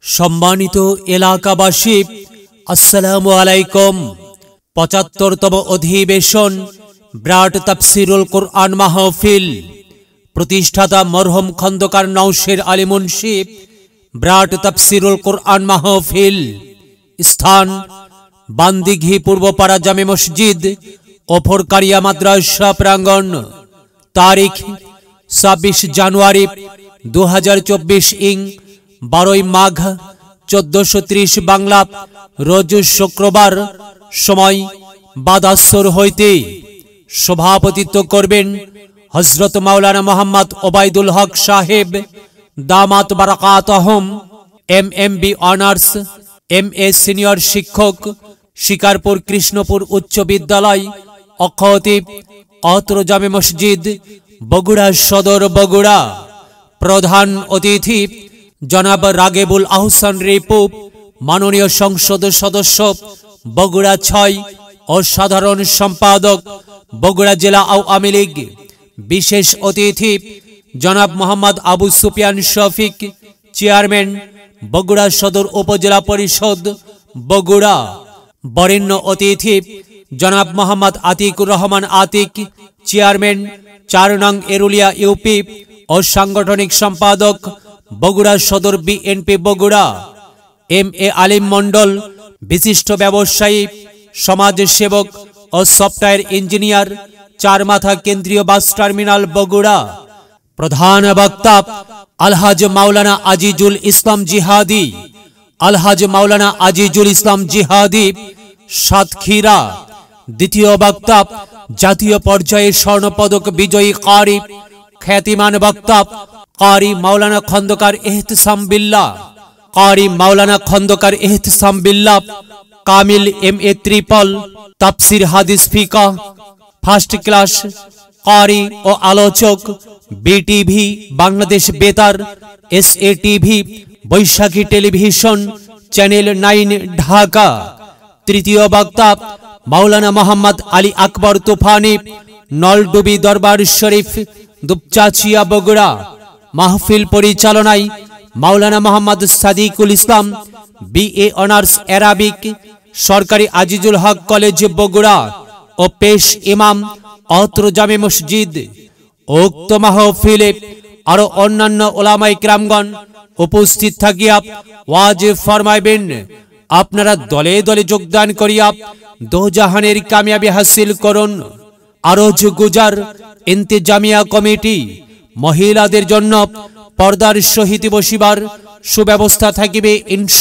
সম্মানিত এলাকাবাসী, আসসালামু আলাইকুম। ৭৫তম অধিবেশন ব্রাড তাফসিরুল কোরআন মাহফিল, প্রতিষ্ঠাতা মরহুম খন্দকার নওশের আলী মুন্সি। ব্রাড তাফসিরুল কোরআন মাহফিল, স্থান বান্দিঘি পূর্বপাড়া জামে মসজিদ, ওফরকারিয়া মাদ্রাসা প্রাঙ্গণ। তারিখ ২৬ জানুয়ারি ২০২৪ ইং ১২ মাঘ ১৪৩০ বাংলা, রোজ শুক্রবার। সময় বাদাসর হইতে। সভাপতিত্ব করবেন হযরত মাওলানা মোহাম্মদ ওবায়দুল হক সাহেব, দামাত বারাকাতহুম, এমএমবি অনার্স, এমএ সিনিয়র শিক্ষক, শিকারপুর কৃষ্ণপুর উচ্চ বিদ্যালয়, অখতিব, অত্র জামে মসজিদ, বগুড়া সদর, বগুড়া। প্রধান অতিথি জনাব রাগেবুল আহসান রিপু, মাননীয় সংসদ সদস্য, বগুড়া ৬ ও সাধারণ সম্পাদক, বগুড়া জেলা আওয়ামী লীগ। বিশেষ অতিথি জনাব মোহাম্মদ আবু সুফিয়ান শফিক, চেয়ারম্যান, বগুড়া সদর উপজেলা পরিষদ, বগুড়া। বরেণ্য অতিথি জনাব মোহাম্মদ আতিকুর রহমান আতিক, চেয়ারম্যান, ৪ নং এরুলিয়া ইউপি ও সাংগঠনিক সম্পাদক, বগুড়া সদর বিএনপি, বগুড়া। এম এ আলিম মন্ডল, বিশিষ্ট ব্যবসায়ী, সমাজসেবক ও সফটওয়্যার ইঞ্জিনিয়ার, চারমাথা কেন্দ্রীয় বাস টার্মিনাল, বগুড়া। প্রধান বক্তা আলহাজ মাওলানা আজিজুল ইসলাম জিহাদি, আলহাজ মাওলানা আজিজুল ইসলাম জিহাদি, সাতক্ষীরা। দ্বিতীয় বক্তা জাতীয় পর্যায়ে স্বর্ণপদক বিজয়ী কারি, খ্যাতিমান বক্তা কারি মাওলানা খন্দকার এহতেসাম বিল্লাহ, কারি মাওলানা খন্দকার এহতেসাম বিল্লাহ, কামিল এমএ ট্রিপল, তাফসির হাদিস ফিকাহ, ফার্স্ট ক্লাস কারি ও আলোচক, বিটিভি, বাংলাদেশ বেতার, এসএটিভি, বৈশাখী টেলিভিশন, চ্যানেল ৯, ঢাকা। তৃতীয় বক্তা মাওলানা মোহাম্মদ আলী আকবর তুফানি, নলডুবি দরবার শরীফ, দুপচাচিয়া, বগুড়া। মাহফিল পরিচালনায় মাওলানা Mohammad Sadiqul Islam, BA honours Arabic, সরকারি আজিজুল হক কলেজ, বগুড়া ও পেশ ইমাম, অত্র জামে মসজিদ। উক্ত মাহফিলে আরো অন্যান্য ওলামায়ে কেরামগণ উপস্থিত থাকিয়া ওয়াজ ফরমাইবেন। আপনারা দলে দলে যোগদান করিয়া দোজাহানের কামিয়াবি হাসিল করুন। আরজ গুজার ইন্তেজামিয়া কমিটি, মহিলাদের জন্য পর্দার সহিত বসিবার সুব্যবস্থা থাকিবে ইনশাআল্লাহ।